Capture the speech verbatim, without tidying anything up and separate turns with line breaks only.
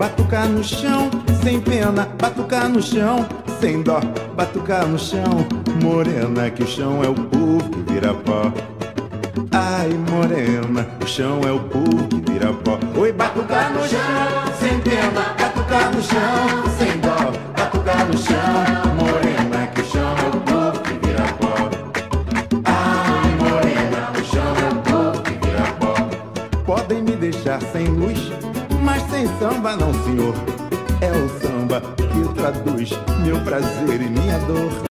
batucar no chão, sem pena, batucar no chão, sem dó, batucar no chão. Morena, que o chão é o povo que vira pó. Ai, morena, o chão é o povo que vira pó. Oi, batucar no chão, sem pena, batucar no chão, sem dó, batucar no chão. Morena, que o chão é o povo que vira pó. Ai, morena, o chão é o povo que vira pó. Podem me deixar sem luz, mas sem samba não, senhor. É o samba que traduz meu prazer e minha dor.